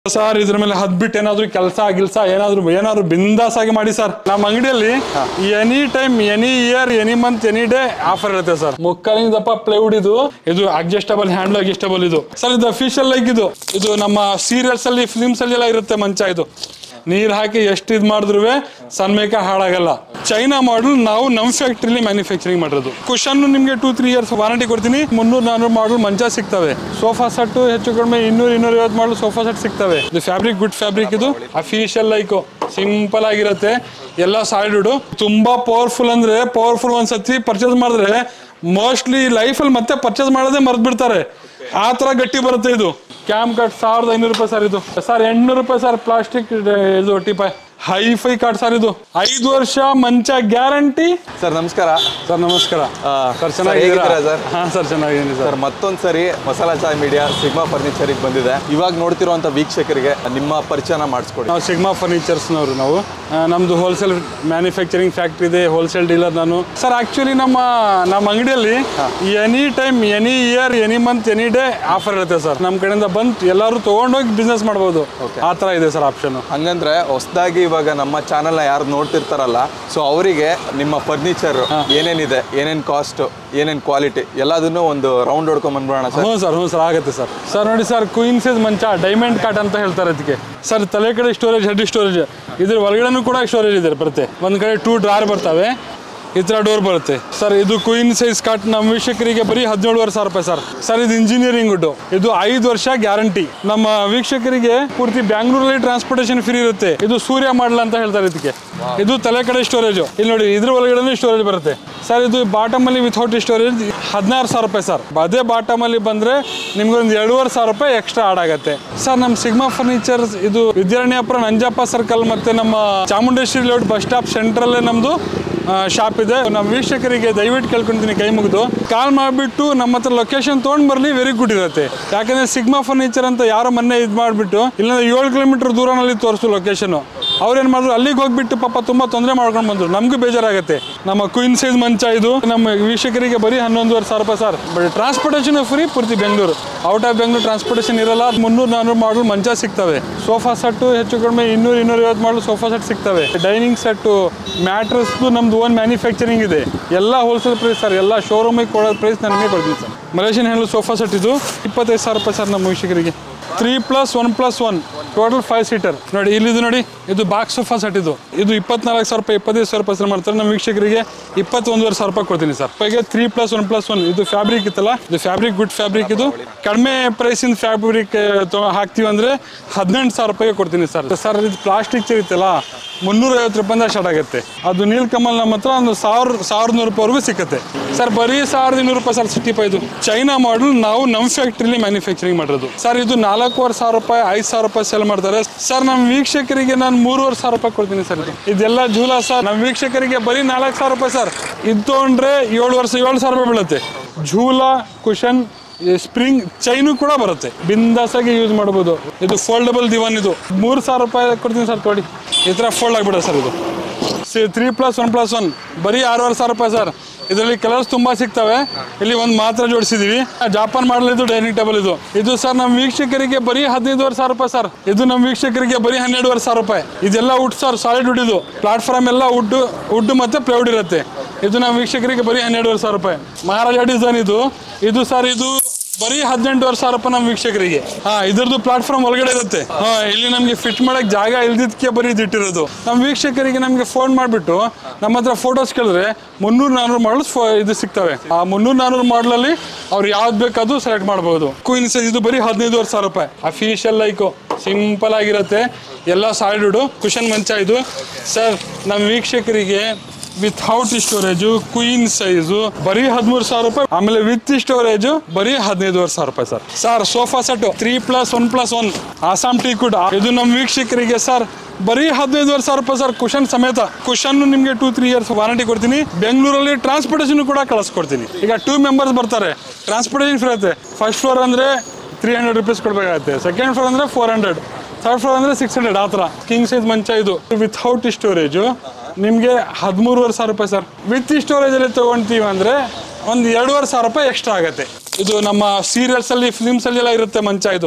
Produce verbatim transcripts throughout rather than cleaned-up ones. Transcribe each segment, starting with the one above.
Sir ಇದ್ರ ಮೇಲೆ ಹದ್ಬಿಟ್ಟು ಏನಾದ್ರು ಕೆಲಸ ಗಿಲ್ಸ ಏನಾದ್ರು ಏನಾದ್ರು ಬಿಂದಾಸ್ ಆಗಿ ಮಾಡಿ ಸರ್. ನಮ್ಮ ಅಂಗಡಿಯಲ್ಲಿ any time any year any month any day offer ಇರುತ್ತೆ ಸರ್. ಮುಕ್ಕಾಲಿನ ದಪ್ಪ ಪ್ಲೈವುಡ್ ಇದು ಇದು ಅಡ್ಜಸ್ಟಬಲ್ ಹ್ಯಾಂಡ್ ಅಡ್ಜಸ್ಟಬಲ್ ಇದು ಸರ್. ಇದು ಅಫಿಷಿಯಲ್ ಲೈಕ್ ಇದು ಇದು ನಮ್ಮ ಸೀರಿಯಲ್ಸ್ ಅಲ್ಲಿ ಫಿಲ್ಮ್ಸ್ ಅಲ್ಲಿ ಎಲ್ಲ ಇರುತ್ತೆ ಮಂಚ. ಇದು ನೀರ್ ಹಾಕಿ ಎಷ್ಟು ಇದು ಮಾಡಿದ್ರು ಸನ್ಮೇಕ ಹಾಳಾಗಲ್ಲ. ಚೈನಾ ಮಾಡಲ್ ನಾವು ನಮ್ಮ ಫ್ಯಾಕ್ಟ್ರಿಲಿ ಮ್ಯಾನುಫ್ಯಾಕ್ಚರಿಂಗ್ ಮಾಡಿರೋದು. ಕುಶನ್ ನಿಮ್ಗೆ ಟೂ ತ್ರೀ ಇಯರ್ಸ್ ವಾರಂಟಿ ಕೊಡ್ತೀನಿ. ಮುನ್ನೂರ್ ನಾನೂರು ಮಾಡಲ್ ಮಂಚ ಸಿಗ್ತವೆ. ಸೋಫಾ ಸೆಟ್ ಹೆಚ್ಚು ಕಡಿಮೆ ಇನ್ನೂರ್ ಇನ್ನೂರ ಐವತ್ತು ಮಾಡಲ್ ಸೋಫಾ ಸೆಟ್ ಸಿಗ್ತವೆ. ಇದು ಫ್ಯಾಬ್ರಿಕ್ ಗುಡ್ ಫ್ಯಾಬ್ರಿಕ್. ಇದು ಅಫಿಷಿಯಲ್ ಲೈಕ್ ಸಿಂಪಲ್ ಆಗಿರುತ್ತೆ. ಎಲ್ಲ ಸಾಲಿಡ್ ತುಂಬಾ ಪವರ್ಫುಲ್ ಅಂದ್ರೆ ಪವರ್ಫುಲ್. ಒಂದ್ಸತಿ ಪರ್ಚೇಸ್ ಮಾಡಿದ್ರೆ ಮೋಸ್ಟ್ಲಿ ಲೈಫಲ್ಲಿ ಮತ್ತೆ ಪರ್ಚೇಸ್ ಮಾಡೋದೇ ಮರ್ತ್ ಬಿಡ್ತಾರೆ. ಆ ತರ ಗಟ್ಟಿ ಬರುತ್ತೆ. ಇದು ಕ್ಯಾಮ್ ಕಟ್ ಸಾವಿರದ ಐನೂರು ರೂಪಾಯಿ ಸರ್. ಇದು ಸರ್ ಎಂಟ್ನೂರು ರೂಪಾಯಿ ಸರ್. ಪ್ಲಾಸ್ಟಿಕ್ ಇದು teapoy hi fi card sir. ಇದು ಐದು ವರ್ಷ ಮಂಚ ಗ್ಯಾರಂಟಿ ಸರ್. ನಮಸ್ಕಾರ ಸರ್. ನಮಸ್ಕಾರ ಸರ್. ಚೆನ್ನಾಗಿದ್ದೀರಾ ಸರ್? ಹಾಂ ಸರ್ ಚೆನ್ನಾಗಿದ್ದೀನಿ ಸರ್. ಮತ್ತೊಂದು ಸರಿ ಮಸಾಲಾ ಚಾಯ್ ಮೀಡಿಯಾ ಸಿಗ್ಮಾ ಫರ್ನಿಚರಿಗೆ ಬಂದಿದೆ. ಇವಾಗ ನೋಡ್ತಿರುವಂಥ ವೀಕ್ಷಕರಿಗೆ ನಿಮ್ಮ ಪರಿಚಯನ ಮಾಡಿಸ್ಕೊಡಿ. ನಾವು ಸಿಗ್ಮಾ ಫರ್ನಿಚರ್ಸ್ನವರು. ನಾವು ನಮ್ಮದು ಹೋಲ್ಸೇಲ್ ಮ್ಯಾನುಫ್ಯಾಕ್ಚರಿಂಗ್ ಫ್ಯಾಕ್ಟ್ರಿ ಇದೆ. ಹೋಲ್ಸೇಲ್ ಡೀಲರ್ ನಾನು ಸರ್. ಆ್ಯಕ್ಚುಲಿ ನಮ್ಮ ನಮ್ಮ ಅಂಗಡಿಯಲ್ಲಿ any time any year any month any day offer ಇರುತ್ತೆ ಸರ್. ನಮ್ಮ ಕಡೆಯಿಂದ ಬಂದು ಎಲ್ಲರೂ ತೊಗೊಂಡೋಗಿ ಬಿಸ್ನೆಸ್ ಮಾಡ್ಬೋದು. ಆ ಥರ ಇದೆ ಸರ್ ಆಪ್ಷನ್. ಹಂಗಂದ್ರೆ ಹೊಸದಾಗಿ ಇವಾಗ ನಮ್ಮ ಚಾನಲ್ನ ಯಾರು ನೋಡ್ತಿರ್ತಾರಲ್ಲ, ಸೊ ಅವರಿಗೆ ನಿಮ್ಮ ಫರ್ನಿಚರ್ ಏನೇನಿದೆ, ಏನೇನು ಕಾಸ್ಟ್, ಏನೇನು ಕ್ವಾಲಿಟಿ ಎಲ್ಲದನ್ನು ಒಂದು ರೌಂಡ್ ಹೊಡ್ಕೊಂಡ್ ಬಂದ್ಬಿಡೋಣ ಸರ್. ಹ್ಞೂ ಸರ್. ಹ್ಞೂ ಸರ್ ಆಗುತ್ತೆ ಸರ್. ಸರ್ ನೋಡಿ ಸರ್, ಕ್ವೀನ್ ಸೈಜ್ ಮಂಚ ಡೈಮಂಡ್ ಕಾಟ್ ಅಂತ ಹೇಳ್ತಾರೆ ಅದಕ್ಕೆ ಸರ್. ತಲೆ ಕಡೆ ಸ್ಟೋರೇಜ್, ಹೆಡ್ ಸ್ಟೋರೇಜ್, ಇದ್ರ ಒಳಗಡೆನೂ ಕೂಡ ಸ್ಟೋರೇಜ್ ಇದೆ ಬರುತ್ತೆ. ಒಂದು ಕಡೆ ಟೂ ಡ್ರಾರ್ ಬರ್ತವೆ, ಈ ಥರ ಡೋರ್ ಬರುತ್ತೆ ಸರ್. ಇದು ಕ್ವೀನ್ ಸೈಜ್ ಕಾಟ್ ನಮ್ಮ ವೀಕ್ಷಕರಿಗೆ ಬರೀ ಹದಿನೇಳುವರೆ ಸಾವಿರ ರೂಪಾಯಿ ಸರ್. ಸರ್ ಇದು ಇಂಜಿನಿಯರಿಂಗ್ ವುಡ್. ಇದು ಐದು ವರ್ಷ ಗ್ಯಾರಂಟಿ. ನಮ್ಮ ವೀಕ್ಷಕರಿಗೆ ಪೂರ್ತಿ ಬ್ಯಾಂಗ್ಳೂರಲ್ಲಿ ಟ್ರಾನ್ಸ್ಪೋರ್ಟೇಷನ್ ಫ್ರೀ ಇರುತ್ತೆ. ಇದು ಸೂರ್ಯ ಮಾಡಲ್ ಅಂತ ಹೇಳ್ತಾರೆ ಇದಕ್ಕೆ. ಇದು ತಲೆ ಕಡೆ ಸ್ಟೋರೇಜು. ಇಲ್ಲಿ ನೋಡಿ ಇದ್ರ ಒಳಗಡೆ ಸ್ಟೋರೇಜ್ ಬರುತ್ತೆ ಸರ್. ಇದು ಬಾಟಮ್ ಅಲ್ಲಿ ವಿಥೌಟ್ ಸ್ಟೋರೇಜ್ ಹದಿನಾರು ಸಾವಿರ ರೂಪಾಯಿ ಸರ್. ಅದೇ ಬಾಟಮ್ ಅಲ್ಲಿ ಬಂದ್ರೆ ನಿಮ್ಗೆ ಒಂದು ಎರಡೂವರೆ ಸಾವಿರ ರೂಪಾಯಿ ಎಕ್ಸ್ಟ್ರಾ ಆಡ್ ಆಗುತ್ತೆ ಸರ್. ನಮ್ಮ ಸಿಗ್ಮಾ ಫರ್ನಿಚರ್ಸ್ ಇದು ವಿದ್ಯಾರಣ್ಯಪುರ ನಂಜಪ್ಪ ಸರ್ಕಲ್ ಮತ್ತೆ ನಮ್ಮ ಚಾಮುಂಡೇಶ್ವರಿ ಲೇಔಟ್ ಬಸ್ ಸ್ಟಾಪ್ ಸೆಂಟ್ರಲ್ಲೇ ನಮ್ದು ಶಾಪ್ ಇದೆ. ನಮ್ಮ ವೀಕ್ಷಕರಿಗೆ ದಯವಿಟ್ಟು ಕೇಳ್ಕೊಂತೀನಿ ಕೈ ಮುಗಿದು ಕಾಲ್ ಮಾಡಿಬಿಟ್ಟು ನಮ್ಮ ಹತ್ರ ಲೊಕೇಶನ್ ತೊಗೊಂಡು ಬರಲಿ. ವೆರಿ ಗುಡ್ ಇರುತ್ತೆ. ಯಾಕಂದ್ರೆ ಸಿಗ್ಮಾ ಫರ್ನಿಚರ್ ಅಂತ ಯಾರೋ ಮೊನ್ನೆ ಇದು ಮಾಡಿಬಿಟ್ಟು ಇಲ್ಲಾಂದ್ರೆ ಏಳು ಕಿಲೋಮೀಟರ್ ದೂರನಲ್ಲಿ ತೋರಿಸು ಲೊಕೇಶನ್. ಅವ್ರೇನು ಮಾಡಿದ್ರು ಅಲ್ಲಿಗೆ ಹೋಗ್ಬಿಟ್ಟು ಪಾಪ ತುಂಬ ತೊಂದರೆ ಮಾಡ್ಕೊಂಡು ಬಂದರು. ನಮಗೂ ಬೇಜಾರಾಗುತ್ತೆ. ನಮ್ಮ ಕ್ವೀನ್ ಸೈಜ್ ಮಂಚ ಇದು ನಮ್ಮ ವೀಕ್ಷಕರಿಗೆ ಬರೀ ಹನ್ನೊಂದುವರೆ ಸಾವಿರ ರೂಪಾಯಿ ಸರ್. ಬಟ್ ಟ್ರಾನ್ಸ್ಪೋರ್ಟೇಷನ್ ಫ್ರೀ ಪೂರ್ತಿ Bengaluru. Out of Bengaluru transportation ಇರಲ್ಲ. ಮುನ್ನೂರು ನಾನೂರು ಮಾಡಲ್ ಮಂಚ ಸಿಗ್ತವೆ. ಸೋಫಾ ಸೆಟ್ಟು ಹೆಚ್ಚು ಕಡಿಮೆ ಇನ್ನೂರು ಇನ್ನೂರ ಐವತ್ತು ಮಾಡಲ್ ಸೋಫಾ ಸೆಟ್ ಸಿಗ್ತವೆ. ಡೈನಿಂಗ್ ಸೆಟ್ಟು, ಮ್ಯಾಟ್ರಸ್ದು ನಮ್ದು ಓನ್ ಮ್ಯಾನುಫ್ಯಾಕ್ಚರಿಂಗ್ ಇದೆ. ಎಲ್ಲ ಹೋಲ್ಸೇಲ್ ಪ್ರೈಸ್ ಸರ್. ಎಲ್ಲ ಶೋರೂಮಿಗೆ ಕೊಡೋ ಪ್ರೈಸ್ ನನಗೆ ಕೊಡ್ತೀನಿ sir. Malaysian handle sofa set ಇದು ಇಪ್ಪತ್ತೈದು ಸಾವಿರ ರೂಪಾಯಿ ಸರ್ ನಮ್ಮ ವೀಕ್ಷಕರಿಗೆ. Three plus one plus one total five seater ನೋಡಿ. ಇಲ್ಲಿದು ನೋಡಿ, ಇದು ಬಾಕ್ಸ್ ಸೋಫಾ ಸೆಟ್. ಇದು ಇದು ಇಪ್ಪತ್ನಾಲ್ಕು ಸಾವಿರ ರೂಪಾಯಿ ಇಪ್ಪತ್ತೈದು ಸಾವಿರ ರೂಪಾಯಿ ಮಾಡ್ತಾರೆ. ನಮ್ಮ ವೀಕ್ಷಕರಿಗೆ ಇಪ್ಪತ್ತೊಂದುವರೆ ಸಾವಿರ ರೂಪಾಯಿ ಕೊಡ್ತೀನಿ ಸರ್. ಪೈಗೆ three plus one plus one ಇದು ಫ್ಯಾಬ್ರಿಕ್ ಇತ್ತಲ್ಲ, ಇದು ಫ್ಯಾಬ್ರಿಕ್ ಗುಡ್ ಫ್ಯಾಬ್ರಿಕ್. ಇದು ಕಡಿಮೆ ಪ್ರೈಸಿಂದ ಫ್ಯಾಬ್ರಿಕ್ ಹಾಕ್ತೀವಿ ಅಂದರೆ ಹದಿನೆಂಟು ಸಾವಿರ ರೂಪಾಯಿಗೆ ಕೊಡ್ತೀನಿ ಸರ್. ಸರ್ ಇದು ಪ್ಲಾಸ್ಟಿಕ್ ಚೇರ್ ಇತ್ತಲ್ಲ, ಮುನ್ನೂರ ಐವತ್ತು ರೂಪಾಯಿಂದ ಸ್ಟಾರ್ಟ್ ಆಗುತ್ತೆ. ಅದು ನೀಲ್ ಕಮಲ್ ನಮ್ಮ ಹತ್ರ ಒಂದು ಸಾವಿರ ಸಾವಿರದ ನೂರು ರೂಪಾಯಿವರೆಗೂ ಸಿಗುತ್ತೆ ಸರ್. ಬರೀ ಸಾವಿರದ ಇನ್ನೂರು ರೂಪಾಯಿ ಸರ್. ಸಿಕ್ಸ್ಟಿ ಫೈವ್ ಇದು ಚೈನಾ ಮಾಡಲ್ ನಾವು ನಮ್ಮ ಫ್ಯಾಕ್ಟ್ರಿಲಿ ಮ್ಯಾನುಫ್ಯಾಕ್ಚರಿಂಗ್ ಮಾಡಿರೋದು ಸರ್. ಇದು ನಾಲ್ಕೂವರೆ ಸಾವಿರ ರೂಪಾಯಿ ಐದು ಸಾವಿರ ರೂಪಾಯಿ ಸೇಲ್ ಮಾಡ್ತಾರೆ ಸರ್. ನಮ್ಮ ವೀಕ್ಷಕರಿಗೆ ನಾನು ಮೂರುವರೆ ಸಾವಿರ ರೂಪಾಯಿ ಕೊಡ್ತೀನಿ ಸರ್. ಇದು ಇದೆಲ್ಲ ಜೂಲ ಸರ್. ನಮ್ಮ ವೀಕ್ಷಕರಿಗೆ ಬರೀ ನಾಲ್ಕು ಸಾವಿರ ರೂಪಾಯಿ ಸರ್. ಇದು ತೊಗೊಂಡ್ರೆ ಏಳು ವರ್ಷ ಏಳು ಸಾವಿರ ರೂಪಾಯಿ ಬೀಳುತ್ತೆ. ಜೂಲ, ಕುಶನ್, ಸ್ಪ್ರಿಂಗ್, ಚೈನು ಕೂಡ ಬರುತ್ತೆ. ಬಿಂದಾಸಾಗಿ ಯೂಸ್ ಮಾಡ್ಬೋದು. ಇದು ಫೋಲ್ಡಬಲ್ ದಿವಾನ್. ಇದು ಮೂರು ಸಾವಿರ ರೂಪಾಯಿ ಕೊಡ್ತೀನಿ ಸರ್. ತೊಡಿ ಈ ಥರ ಫೋಲ್ಡ್ ಆಗಿಬಿಡುತ್ತೆ ಸರ್. ಇದು C three plus one plus one ಬರೀ ಆರೂವರೆ ಸಾವಿರ ರೂಪಾಯಿ ಸರ್. ಇದರಲ್ಲಿ ಕಲರ್ಸ್ ತುಂಬ ಸಿಗ್ತವೆ. ಇಲ್ಲಿ ಒಂದು ಮಾತ್ರ ಜೋಡಿಸಿದೀವಿ. ಜಾಪಾನ್ ಮಾಡಲ್ ಇದು ಡೈನಿಂಗ್ ಟೇಬಲ್. ಇದು ಇದು ಸರ್ ನಮ್ಮ ವೀಕ್ಷಕರಿಗೆ ಬರೀ ಹದಿನೈದುವರೆ ಸಾವಿರ ರೂಪಾಯಿ ಸರ್. ಇದು ನಮ್ಮ ವೀಕ್ಷಕರಿಗೆ ಬರೀ ಹನ್ನೆರಡುವರೆ ಸಾವಿರ ರೂಪಾಯಿ. ಇದೆಲ್ಲ ವುಡ್ ಸರ್, ಸಾಲಿಡ್ ವುಡ್. ಇದು ಪ್ಲಾಟ್ಫಾರ್ಮ್ ಎಲ್ಲ ವುಡ್ ವುಡ್ ಮತ್ತೆ ಪ್ಲೈವುಡ್ ಇರುತ್ತೆ. ಇದು ನಮ್ಮ ವೀಕ್ಷಕರಿಗೆ ಬರೀ ಹನ್ನೆರಡುವರೆ ಸಾವಿರ ರೂಪಾಯಿ. ಮಹಾರಾಜ ಡಿಸೈನ್ ಇದು ಇದು ಸರ್. ಇದು ಬರೀ ಹದಿನೆಂಟುವರೆ ಸಾವಿರ ರೂಪಾಯಿ ನಮ್ಮ ವೀಕ್ಷಕರಿಗೆ. ಹಾ ಇದ್ರದ್ದು ಪ್ಲಾಟ್ಫಾರ್ಮ್ ಒಳಗಡೆ ಇರುತ್ತೆ. ಹಾ ಇಲ್ಲಿ ನಮಗೆ ಫಿಟ್ ಮಾಡಕ್ ಜಾಗ ಇಲ್ದಿದ್ದಕ್ಕೆ ಬರೀ ಇದಿಟ್ಟಿರೋದು. ನಮ್ಮ ವೀಕ್ಷಕರಿಗೆ ನಮಗೆ ಫೋನ್ ಮಾಡಿಬಿಟ್ಟು ನಮ್ಮ ಹತ್ರ ಫೋಟೋಸ್ ಕೇಳಿದ್ರೆ ಮುನ್ನೂರು ನಾನೂರು ಮಾಡಲ್ಸ್ ಇದು ಸಿಗ್ತವೆ. ಆ ಮುನ್ನೂರು ನಾನೂರು ಮಾಡಲಲ್ಲಿ ಅವ್ರು ಯಾವ್ದು ಬೇಕಾದ್ರೂ ಸೆಲೆಕ್ಟ್ ಮಾಡಬಹುದು. ಕ್ವೀನ್ ಸೈಜ್ ಇದು ಬರೀ ಹದಿನೈದುವರೆ ಸಾವಿರ ರೂಪಾಯಿ. ಅಫಿಷಿಯಲ್ ಲೈಕು ಸಿಂಪಲ್ ಆಗಿರುತ್ತೆ. ಎಲ್ಲ ಸಾಲಿಡ್ ಕುಶನ್ ಮಂಚ ಇದು ಸರ್. ನಮ್ಮ ವೀಕ್ಷಕರಿಗೆ ವಿಥೌಟ್ ಸ್ಟೋರೇಜು ಕ್ವೀನ್ ಸೈಜು ಬರೀ ಹದಿಮೂರು ಸಾವಿರ ರೂಪಾಯಿ. ಆಮೇಲೆ ವಿತ್ ಸ್ಟೋರೇಜು ಬರೀ ಹದಿನೈದುವರೆ ಸಾವಿರ ರೂಪಾಯಿ sir. Sir sofa set three plus one plus one Assam teak wood ಇದು ನಮ್ಮ ವೀಕ್ಷಕರಿಗೆ ಸರ್ ಬರೀ ಹದಿನೈದುವರೆ ಸಾವಿರ ರೂಪಾಯಿ ಸರ್. ಕುಶನ್ ಸಮೇತ. ಕುಶನ್ ನಿಮಗೆ ಟೂ ತ್ರೀ ಇಯರ್ಸ್ ವಾರಂಟಿ ಕೊಡ್ತೀನಿ. ಬೆಂಗಳೂರಲ್ಲಿ ಟ್ರಾನ್ಸ್ಪೋರ್ಟೇಷನ್ ಕೂಡ ಕಳಿಸ್ಕೊಡ್ತೀನಿ. ಈಗ ಟೂ ಮೆಂಬರ್ಸ್ ಬರ್ತಾರೆ, ಟ್ರಾನ್ಸ್ಪೋರ್ಟೇಷನ್ ಫ್ರೀ ಇರುತ್ತೆ. ಫಸ್ಟ್ ಫ್ಲೋರ್ ಅಂದರೆ ತ್ರೀ ಹಂಡ್ರೆಡ್ ರುಪೀಸ್ ಕೊಡಬೇಕಾಗುತ್ತೆ. ಸೆಕೆಂಡ್ ಫ್ಲೋರ್ ಅಂದರೆ ಫೋರ್ ಹಂಡ್ರೆಡ್ ಥರ್ಡ್ ಫ್ಲೋರ್ ಅಂದರೆ ಸಿಕ್ಸ್ ಹಂಡ್ರೆಡ್ ಆ ಥರ. ಕಿಂಗ್ ಸೈಜ್ ಮಂಚ ಇದು ವಿಥೌಟ್ ಸ್ಟೋರೇಜು ನಿಮಗೆ ಹದಿಮೂರುವರೆ ಸಾವಿರ ರೂಪಾಯಿ ಸರ್. ವಿತ್ ಸ್ಟೋರೇಜಲ್ಲಿ ತೊಗೊಳ್ತೀವಿ ಅಂದರೆ ಒಂದು ಎರಡೂವರೆ ಸಾವಿರ ರೂಪಾಯಿ ಎಕ್ಸ್ಟ್ರಾ ಆಗುತ್ತೆ. ಇದು ನಮ್ಮ ಸೀರಿಯಲ್ಸಲ್ಲಿ ಫಿಲ್ಮ್ಸಲ್ಲಿ ಎಲ್ಲ ಇರುತ್ತೆ ಮಂಚ. ಇದು